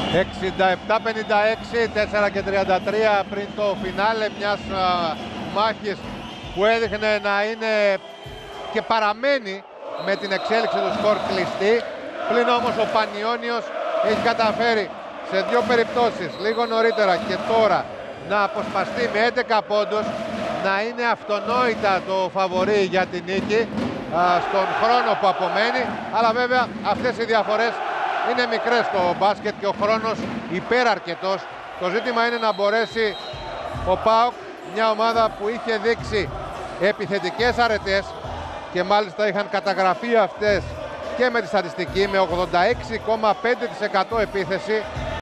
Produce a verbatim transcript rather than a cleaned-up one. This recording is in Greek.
εξήντα επτά πενήντα έξι, τέσσερα και τριάντα τρία πριν το φινάλε μιας α, μάχης που έδειχνε να είναι και παραμένει με την εξέλιξη του σκορ κλειστή. Πλην όμως ο Πανιώνιος έχει καταφέρει σε δύο περιπτώσεις, λίγο νωρίτερα και τώρα, να αποσπαστεί με έντεκα πόντους, να είναι αυτονόητα το φαβορί για την νίκη α, στον χρόνο που απομένει. Αλλά βέβαια αυτές οι διαφορές είναι μικρές στο μπάσκετ και ο χρόνος υπεραρκετός. Το ζήτημα είναι να μπορέσει ο ΠΑΟΚ, μια ομάδα που είχε δείξει επιθετικές αρετές και μάλιστα είχαν καταγραφεί αυτές και με τη στατιστική, με ογδόντα έξι κόμμα πέντε τοις εκατό επίθεση,